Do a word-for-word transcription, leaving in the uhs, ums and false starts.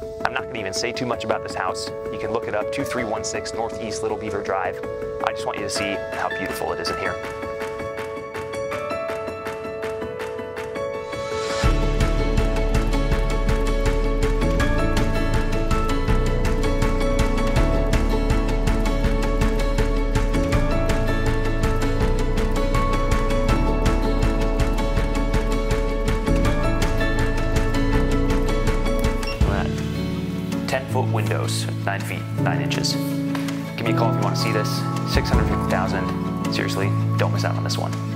I'm not gonna even say too much about this house. You can look it up, two three one six Northeast Little Beaver Drive. I just want you to see how beautiful it is in here. ten foot windows, nine feet, nine inches. Give me a call if you want to see this. six hundred fifty thousand. Seriously, don't miss out on this one.